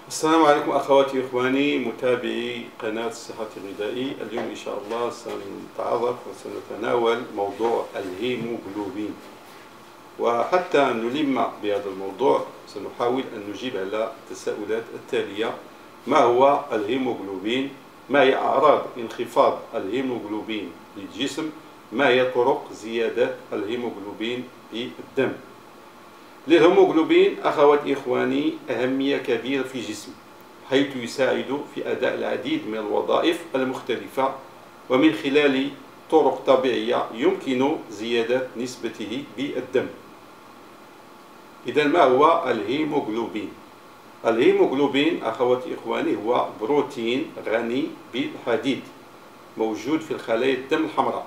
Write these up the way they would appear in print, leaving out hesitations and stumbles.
السلام عليكم أخواتي وإخواني متابعي قناة الصحة الغذائي. اليوم إن شاء الله سنتعرف وسنتناول موضوع الهيموغلوبين، وحتى نلم بهذا الموضوع سنحاول أن نجيب على التساؤلات التالية: ما هو الهيموغلوبين؟ ما هي أعراض انخفاض الهيموغلوبين للجسم؟ ما هي طرق زيادة الهيموغلوبين في الدم؟ للهيموغلوبين أخواتي إخواني أهمية كبيرة في الجسم، حيث يساعد في أداء العديد من الوظائف المختلفة، ومن خلال طرق طبيعية يمكن زيادة نسبته بالدم. إذن ما هو الهيموغلوبين؟ الهيموغلوبين أخواتي إخواني هو بروتين غني بالحديد موجود في الخلايا الدم الحمراء،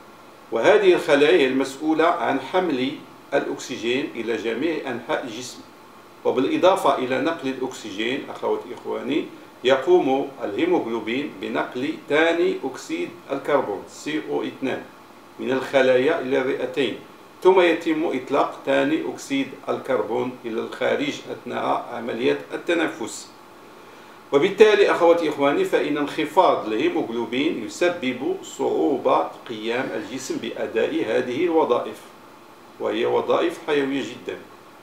وهذه الخلايا هي المسؤولة عن حمل الأكسجين إلى جميع أنحاء الجسم، وبالإضافة إلى نقل الأكسجين أخواتي إخواني يقوم الهيموغلوبين بنقل ثاني أكسيد الكربون CO2 من الخلايا إلى الرئتين، ثم يتم إطلاق ثاني أكسيد الكربون إلى الخارج أثناء عملية التنفس. وبالتالي أخواتي إخواني فإن انخفاض الهيموغلوبين يسبب صعوبة قيام الجسم بأداء هذه الوظائف، وهي وظائف حيوية جدا.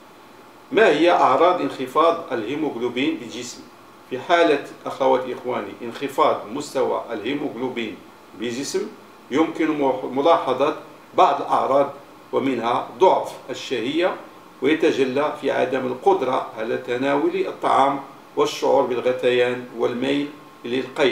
ما هي أعراض انخفاض الهيموغلوبين بالجسم؟ في حالة أخواتي إخواني انخفاض مستوى الهيموغلوبين بالجسم يمكن ملاحظة بعض الأعراض، ومنها ضعف الشهية، ويتجلى في عدم القدرة على تناول الطعام والشعور بالغثيان والميل للقيء.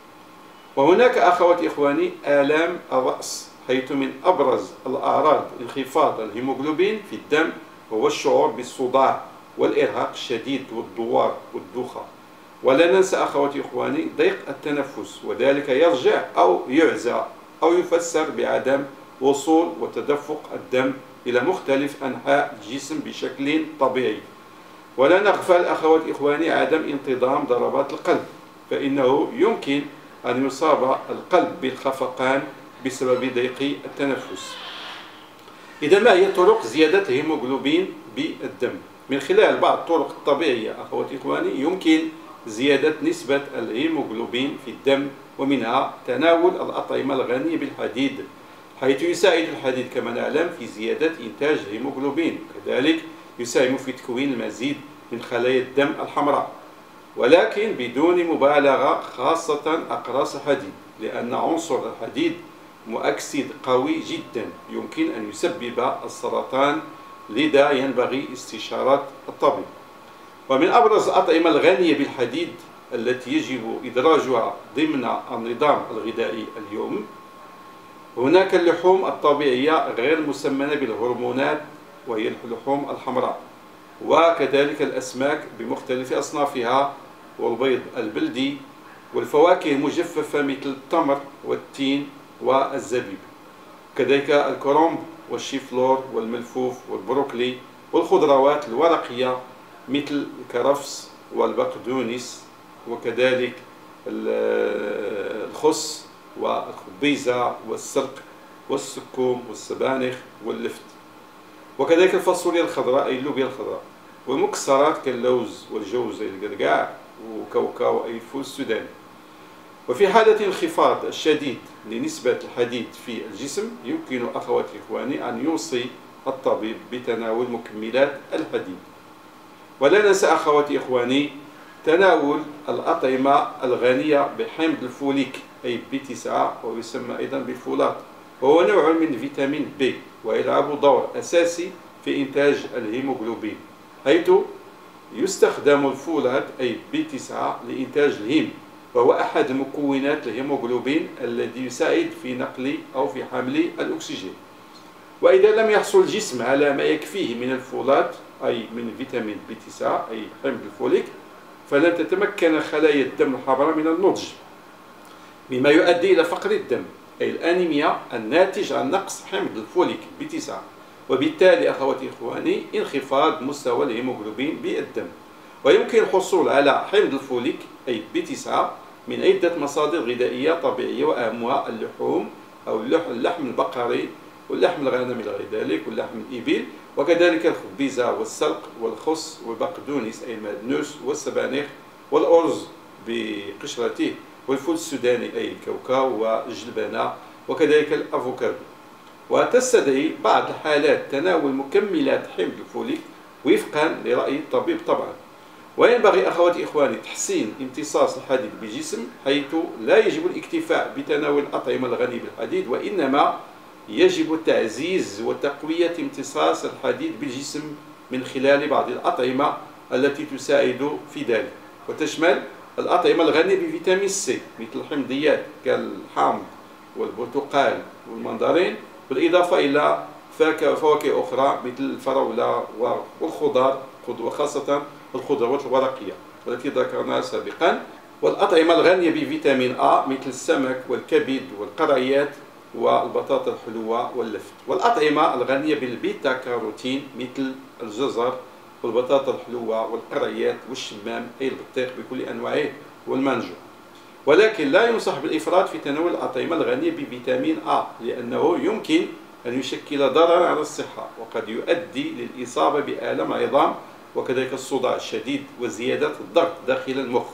وهناك أخواتي إخواني آلام الرأس، حيث من أبرز الأعراض انخفاض الهيموغلوبين في الدم هو الشعور بالصداع والإرهاق الشديد والدوار والدوخة. ولا ننسى أخواتي إخواني ضيق التنفس، وذلك يرجع أو يعزى أو يفسر بعدم وصول وتدفق الدم إلى مختلف أنحاء الجسم بشكل طبيعي. ولا نغفل أخواتي إخواني عدم انتظام ضربات القلب، فإنه يمكن أن يصاب القلب بالخفقان بسبب ضيق التنفس. إذا ما هي طرق زيادة الهيموغلوبين بالدم؟ من خلال بعض الطرق الطبيعية أخواتي إخواني يمكن زيادة نسبة الهيموغلوبين في الدم، ومنها تناول الأطعمة الغنية بالحديد، حيث يساعد الحديد كما نعلم في زيادة إنتاج الهيموغلوبين، كذلك يساهم في تكوين المزيد من خلايا الدم الحمراء، ولكن بدون مبالغة، خاصة أقراص الحديد، لأن عنصر الحديد مؤكسد قوي جدا يمكن أن يسبب السرطان، لذا ينبغي استشارة الطبيب. ومن أبرز الأطعمة الغنية بالحديد التي يجب إدراجها ضمن النظام الغذائي اليوم هناك اللحوم الطبيعية غير المسمنة بالهرمونات، وهي اللحوم الحمراء، وكذلك الأسماك بمختلف أصنافها، والبيض البلدي، والفواكه المجففة مثل التمر والتين والزبيب، كذلك الكرنب والشيفلور والملفوف والبروكلي، والخضروات الورقية مثل الكرفس والبقدونس، وكذلك الخس والخبيزة والسرق والسكوم والسبانخ واللفت، وكذلك الفاصوليا الخضراء أي اللوبيا الخضراء، والمكسرات كاللوز والجوز أي القرقاع، وكاوكاو أي الفول السوداني. وفي حالة انخفاض الشديد لنسبة الحديد في الجسم يمكن أخواتي إخواني أن يوصي الطبيب بتناول مكملات الحديد. ولا ننسى أخواتي إخواني تناول الأطعمة الغنية بحمض الفوليك أي B9، ويسمى أيضا بالفولات، وهو نوع من فيتامين B، ويلعب دور أساسي في إنتاج الهيموغلوبين، حيث يستخدم الفولات أي B9 لإنتاج الهيم، وهو أحد مكونات الهيموغلوبين الذي يساعد في نقل أو في حمل الأكسجين. وإذا لم يحصل الجسم على ما يكفيه من الفولات أي من فيتامين B9 أي حمض الفوليك، فلن تتمكن خلايا الدم الحمراء من النضج، مما يؤدي إلى فقر الدم أي الأنيميا الناتج عن نقص حمض الفوليك B9، وبالتالي أخواتي إخواني انخفاض مستوى الهيموغلوبين بالدم. ويمكن الحصول على حمض الفوليك أي B9 من عدة مصادر غذائية طبيعية، وأهمها اللحوم أو اللحم البقري واللحم الغنم إلى غير ذلك، واللحم الإبل، وكذلك الخبيزة والسلق والخس والبقدونس أي المعدنوس والسبانخ والأرز بقشرته، والفول السوداني أي الكاوكاو والجلبنة، وكذلك الأفوكادو. وتستدعي بعض الحالات تناول مكملات حمض الفوليك وفقا لرأي الطبيب طبعا. وينبغي أخواتي إخواني تحسين امتصاص الحديد بالجسم، حيث لا يجب الاكتفاء بتناول الأطعمة الغنية بالحديد، وإنما يجب تعزيز وتقوية امتصاص الحديد بالجسم من خلال بعض الأطعمة التي تساعد في ذلك، وتشمل الأطعمة الغنية بفيتامين سي مثل الحمضيات كالحامض والبرتقال والمندرين، بالإضافة إلى فواكه أخرى مثل الفراولة والخضار، وخاصة الخضروات الورقية والتي ذكرناها سابقا. والأطعمة الغنية بفيتامين A مثل السمك والكبد والقرعيات والبطاطا الحلوة واللفت. والأطعمة الغنية بالبيتا كاروتين مثل الجزر والبطاطا الحلوة والقرعيات والشمام أي البطيخ بكل أنواعه والمانجو. ولكن لا ينصح بالإفراط في تناول الأطعمة الغنية بفيتامين A، لأنه يمكن أن يشكل ضررا على الصحة، وقد يؤدي للإصابة بآلام العظام وكذلك الصداع الشديد وزيادة الضغط داخل المخ.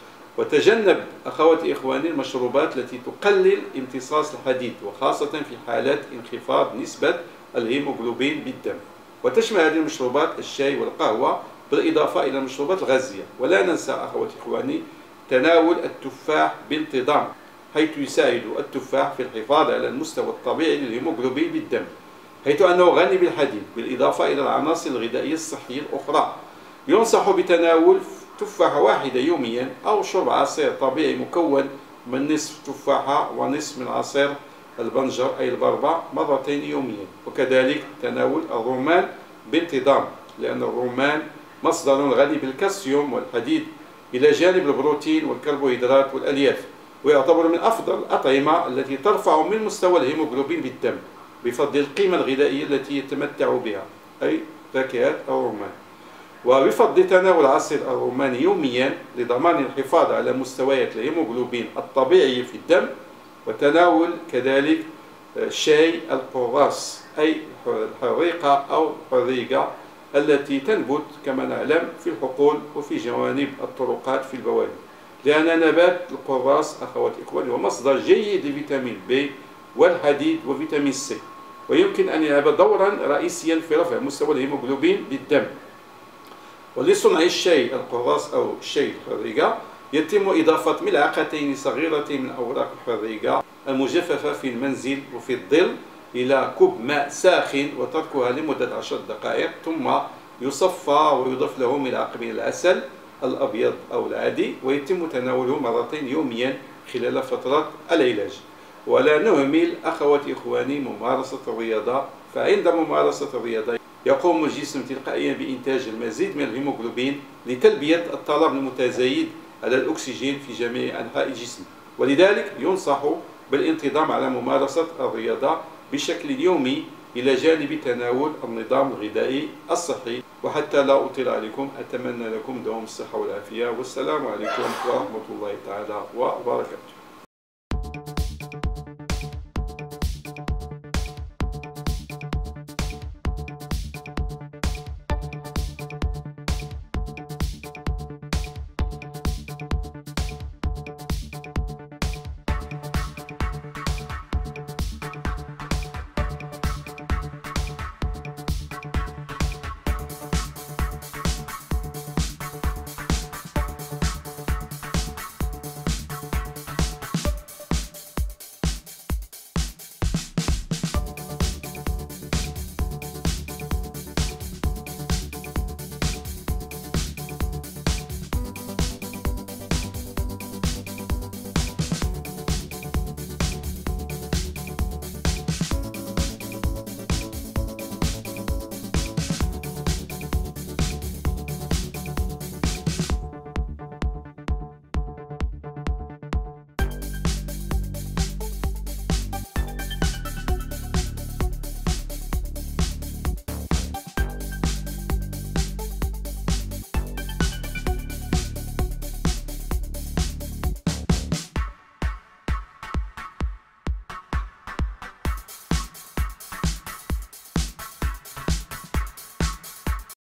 وتجنب أخواتي إخواني المشروبات التي تقلل امتصاص الحديد، وخاصة في حالات انخفاض نسبة الهيموغلوبين بالدم. وتشمل هذه المشروبات الشاي والقهوة بالإضافة إلى المشروبات الغازية. ولا ننسى أخواتي إخواني تناول التفاح بانتظام، حيث يساعد التفاح في الحفاظ على المستوى الطبيعي للهيموغلوبين بالدم، حيث أنه غني بالحديد بالإضافة إلى العناصر الغذائية الصحية الأخرى. ينصح بتناول تفاحة واحدة يوميا، أو شرب عصير طبيعي مكون من نصف تفاحة ونصف من عصير البنجر أي البربع مرتين يوميا. وكذلك تناول الرمان بانتظام، لأن الرمان مصدر غني بالكالسيوم والحديد إلى جانب البروتين والكربوهيدرات والألياف، ويعتبر من أفضل الأطعمة التي ترفع من مستوى الهيموغلوبين بالدم بفضل القيمة الغذائية التي يتمتع بها أي فاكهة الرمان. وبفضل تناول عصير الرمان يوميا لضمان الحفاظ على مستويات الهيموغلوبين الطبيعي في الدم. وتناول كذلك شاي القراص أي الحريقة أو الحريقة التي تنبت كما نعلم في الحقول وفي جوانب الطرقات في البوادي، لأن نبات القراص أخواتي إخواني هو مصدر جيد لفيتامين B والحديد وفيتامين C، ويمكن أن يلعب دورا رئيسيا في رفع مستوى الهيموغلوبين بالدم. ولصنع الشاي القراص أو الشاي الحريقة يتم إضافة ملعقتين صغيرتين من أوراق الحريقة المجففة في المنزل وفي الظل إلى كوب ماء ساخن، وتركها لمدة 10 دقائق، ثم يصفى ويضاف له ملعقة من العسل الأبيض أو العادي، ويتم تناوله مرتين يوميا خلال فترة العلاج. ولا نهمل أخواتي إخواني ممارسة الرياضة، فعند ممارسة الرياضة يقوم الجسم تلقائيا بإنتاج المزيد من الهيموغلوبين لتلبية الطلب المتزايد على الأكسجين في جميع أنحاء الجسم. ولذلك ينصح بالانتظام على ممارسة الرياضة بشكل يومي إلى جانب تناول النظام الغذائي الصحي. وحتى لا أطيل عليكم أتمنى لكم دوام الصحة والعافية، والسلام عليكم ورحمة الله تعالى وبركاته.